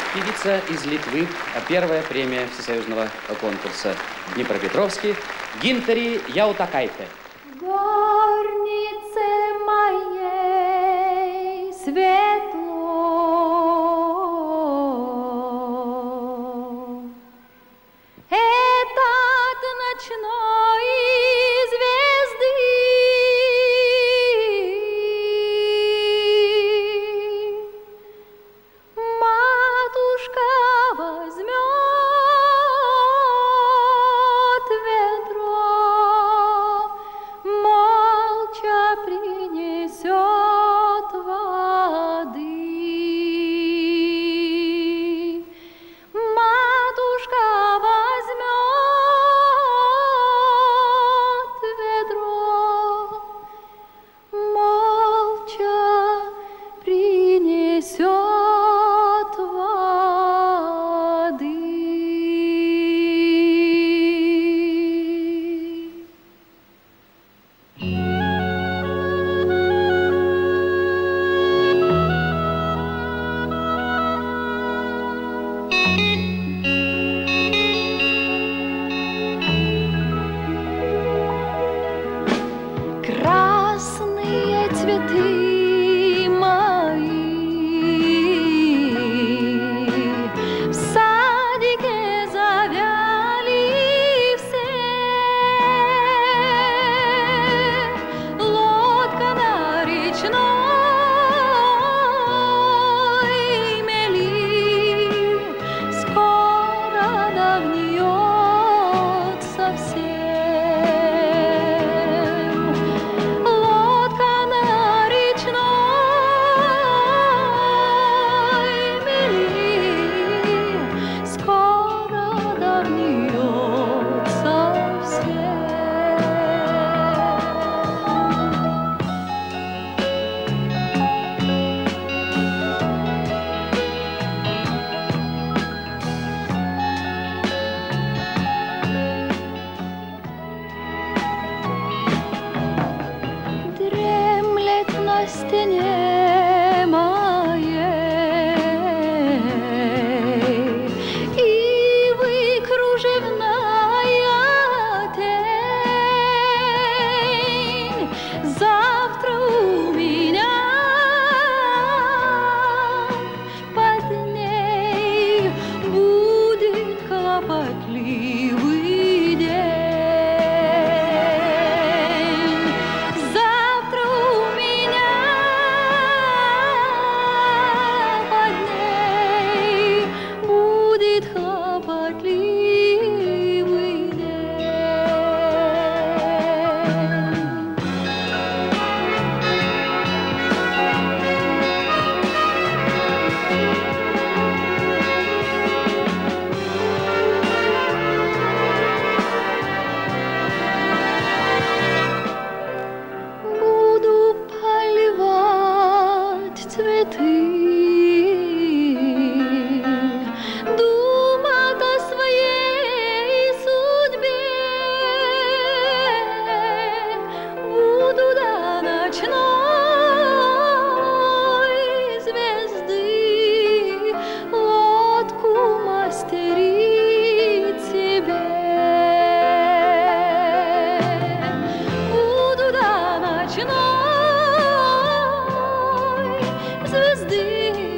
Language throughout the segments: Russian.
Певица из Литвы, первая премия всесоюзного конкурса Днепропетровский, Гинтери Яутакайте. В горнице моей светло, этот ночной звезды матушка возьмет ведро, молча принесет воды. Матушка возьмет ведро, молча принесет воды. Красные цветы мои в садике завяли все. Лодка на речной мели скоро догниет совсем. Лодка на речной мели скоро догниет совсем. Дремлет на стене моей ивы кружевная тень. Завтра у меня под ней будет хлопотливый день. Завтра у меня под ней будет хлопотливый день. Буду поливать цветы, думать о своей судьбе. Буду до ночной звезды лодку мастерить себе. Буду до ночной звезды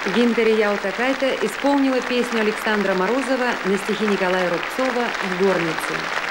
Гинтери Яутакайте исполнила песню Александра Морозова на стихи Николая Рубцова «В горнице».